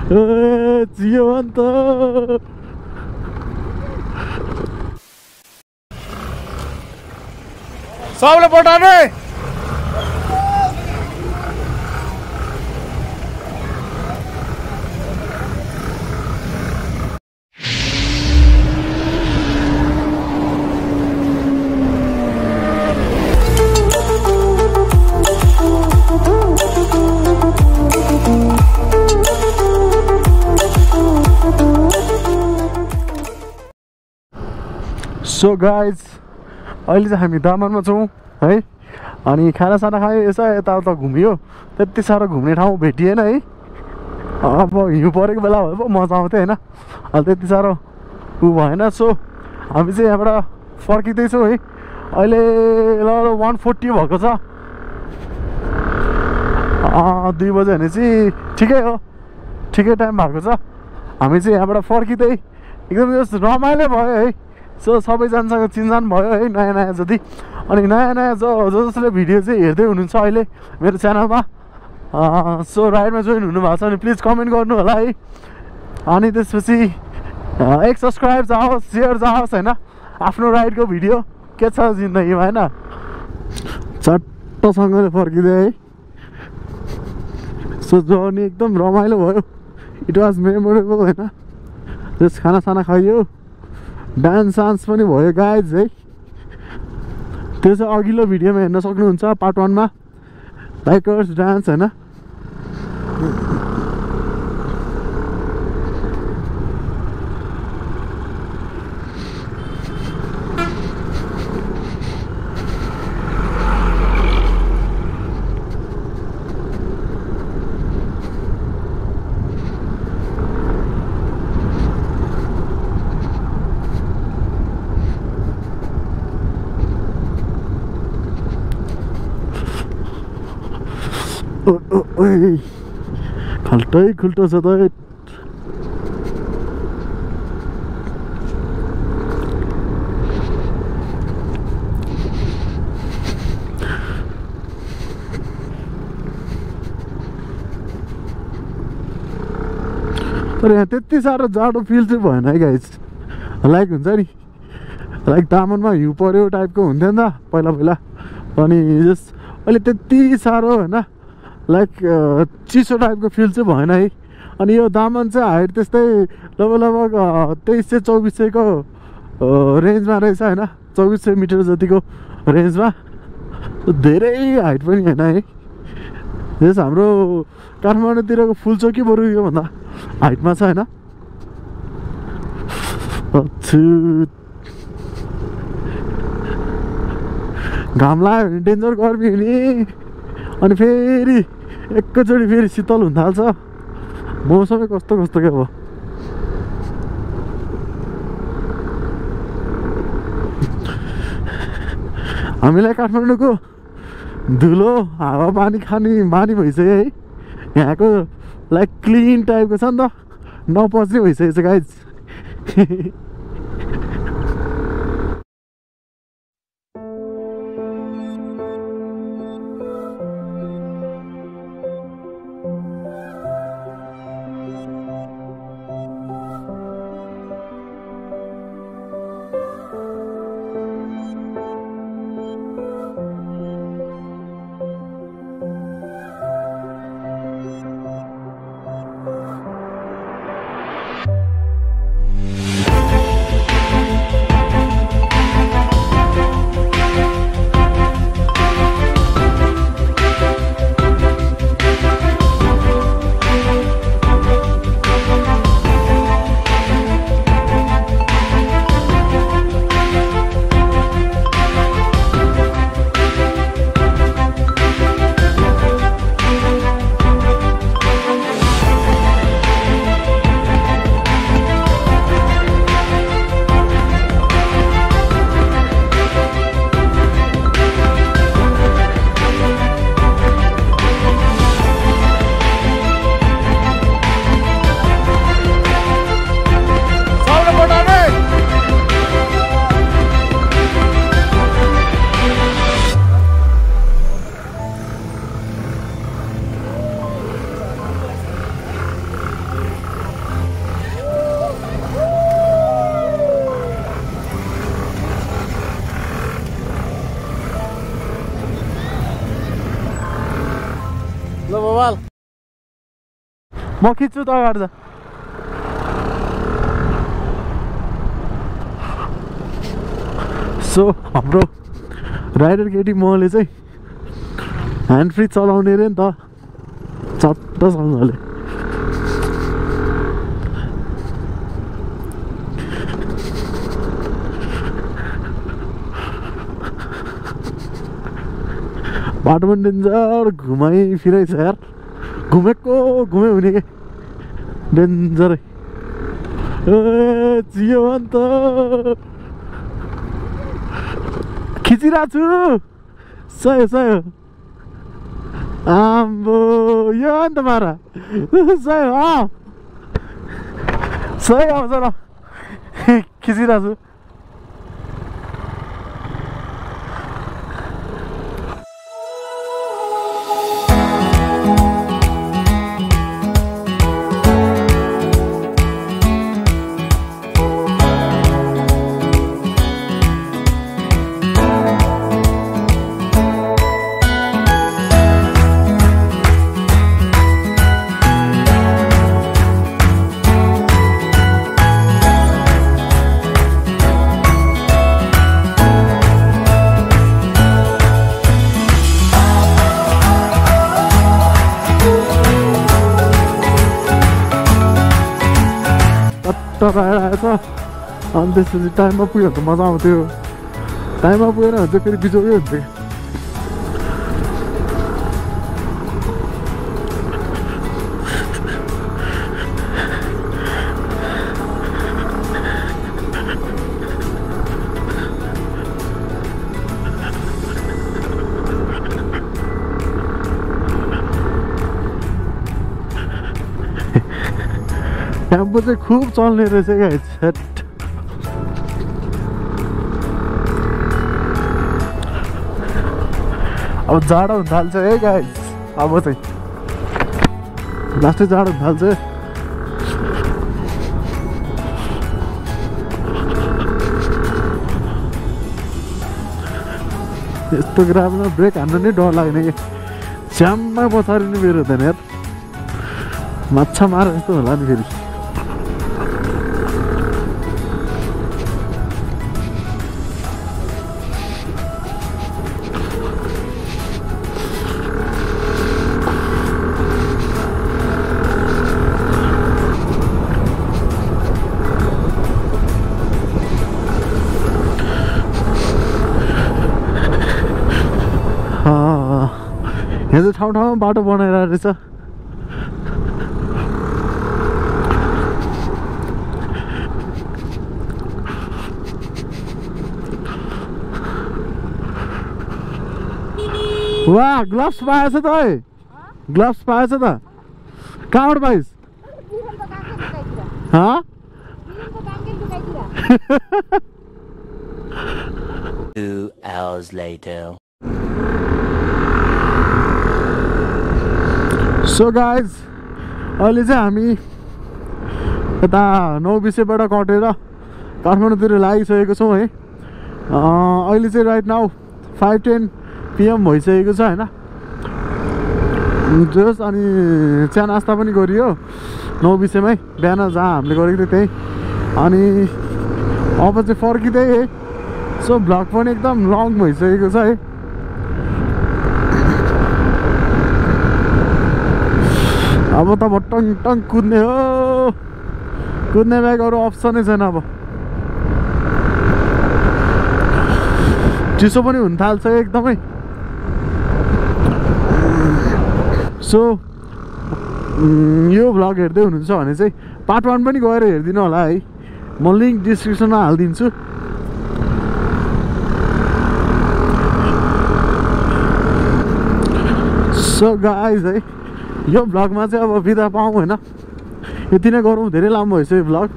जियो अन्त सबले पठाउने सो गाइज अहिले चाहिँ हामी दामनमा छौँ है अनि खानासाना खायो यसो यताउता घुमियो त्यति साह्रो घुम्ने ठाउँ भेटिएन है अब हिउँ परेको बेला भयो पो मजा आउँथ्यो होइन अहिले त्यति साह्रो ऊ भएन सो हामी चाहिँ यहाँबाट फर्किँदैछौँ है अहिले ल 1:40 भएको छ 2 बजे भने चाहिँ ठिकै हो ठिकै टाइम भएको छ हामी चाहिँ यहाँबाट फर्किँदै एकदम रमाइलो भयो है सो सबैजनासँग चिनजान भयो है नयाँ नयाँ जति अनि नयाँ नयाँ जसले भिडियो चाहिँ हेर्दै हुनुहुन्छ अहिले मेरो च्यानलमा सो राइडमा जोइन हुनुभएको छ भने प्लिज कमेन्ट गर्नु होला है अनि त्यसपछि एक सब्सक्राइब जाओस् सेयर जाओस् होइन आफ्नो राइडको भिडियो के छ जिन्दगीमा होइन चट्टसँगले फर्किँदै है सो जर्नी एकदम रमाइलो भयो इट वाज मेमोरेबल होइन जस खानासाना खाइयो डान्स सान्स पनि भयो गाइज है त्यो चाहिँ अघिल्लो भिडियोमा हेर्न सक्नुहुन्छ पार्ट 1 मा बाइकर्स डान्स होइन खाल्टै खुल्टो छ त तर यहाँ त्यति साह्रो जाडो फिल चाहिँ भएन है गाइज लाइक हुन्छ नि लाइक दामनमा हिउँ पर्यो टाइपको हुन्थ्यो नि त पहिला पहिला अनि जस अहिले त्यति साह्रो होइन लाइक चिसो टाइपको फिल चाहिँ भएन है अनि यो दामन चाहिँ हाइट त्यस्तै लगभग 2300-2400 को रेन्जमा रहेछ होइन 2400 मिटर जतिको रेन्जमा धेरै हाइट पनि होइन है जस हाम्रो काठमाडौँतिरको फुलचोकी बरु योभन्दा हाइटमा छ होइन घाम लाग्यो भने डेन्जर गर्मी हुने अनि फेरि एकैचोटि फेरि शीतल हुन थाल्छ मौसमै कस्तो कस्तो के अब हामीलाई काठमाडौँको धुलो हावापानी खाने बानी भइसक्यो है यहाँको लाइक क्लिन टाइपको छ नि त नपच्ने भइसकेको छ गाइज म खिच्छु त अगाडि जा सो हाम्रो राइडर केटी मले चाहिँ ह्यान्ड फ्री चलाउने रे नि त चट्टसँगले बाटो पनि डेन्जर घुमाइ फिराइ छ यार घुमेको घुमे हुने के डेन्जरै चियो अन्त खिचिरहेको छु सय आम्बो यो अन्त मारा सय आउँछ ल खिचिरहेको छु आएछ अनि त्यसपछि टाइममा पुग्यो भने त मजा आउँथ्यो टाइममा पुगेन भने चाहिँ फेरि बिजोकै हुन्थ्यो टेम्पो चाहिँ खुब चल्ने रहेछ गाइस अब जाडो हुन थाल्छ है गाइस अब चाहिँ लास्टै जाडो हुन थाल्छ यस्तो ग्राममा ब्रेक हान्नु नै डर लाग्ने कि च्याम्मा पछाडि नै मेरो हुँदैन यार माछा मार जस्तो होला नि फेरि यहाँ चाहिँ ठाउँ ठाउँमा बाटो बनाइरहेको रहेछ वाह ग्लव्स पाएछ त है ग्लव्स पाएछ त कहाँबाट पाइस् 2 hours later. सो गाइज अहिले चाहिँ हामी यता नौबिसेबाट कटेर काठमाडौँतिर लागिसकेको छौँ है अहिले चाहिँ राइट नाउ 5:10 PM भइसकेको छ होइन जस अनि चिया नास्ता पनि गरियो नौबिसेमै बिहान जहाँ हामीले गरेको थियो त्यही अनि अब चाहिँ फर्किँदै है सो भ्लग पनि एकदम लङ भइसकेको छ है अब त म टङ टङ कुद्ने हो कुद्ने बाहेक अरू अप्सनै छैन अब चिसो पनि हुन थाल्छ एकदमै सो यो भ्लग हेर्दै हुनुहुन्छ भने चाहिँ पार्ट 1 पनि गएर हेरिदिनु होला है म लिङ्क डिस्क्रिप्सनमा हालिदिन्छु सो गाइज है यो भ्लगमा चाहिँ अब बिदा पाऊँ होइन यति नै गरौँ धेरै लामो भइसक्यो भ्लग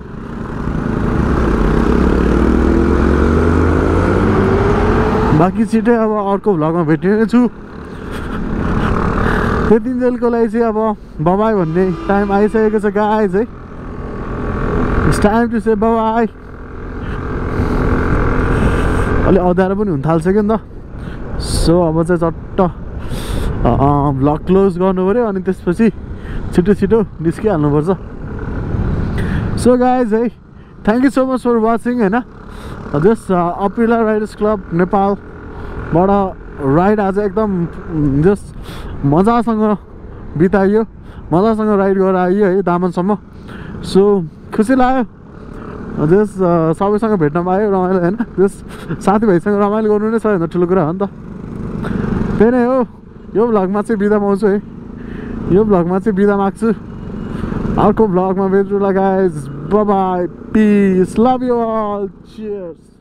बाँकी छिटै अब अर्को भ्लगमा भेट्ने छु त्यतिन्जेलको लागि चाहिँ अब बाबाई भन्ने टाइम आइसकेको छ guys hey it's time to say bye bye अलि अँध्यारो पनि हुन थाल्सक्यो नि त सो अब चाहिँ चट्ट भ्लग क्लोज गर्नु पऱ्यो अनि त्यसपछि छिटो छिटो निस्किहाल्नुपर्छ so guys hey thank you so much for watching होइन जस्ट अप्रिला राइडर्स क्लब नेपालबाट राइड आज एकदम जस्ट मजासँग बिताइयो मजासँग राइड गरेर आइयो है दामनसम्म सो खुसी लाग्यो जस्ट सबैसँग भेट्न पायो रमाइलो होइन जस्ट साथीभाइसँग रमाइलो गर्नु नै सबैभन्दा ठुलो कुरा हो नि त त्यही नै हो यो भ्लगमा चाहिँ बिदा पाउँछु है यो भ्लगमा चाहिँ बिदा माग्छु अर्को भ्लगमा भेट्नुला guys bye bye peace love you all cheers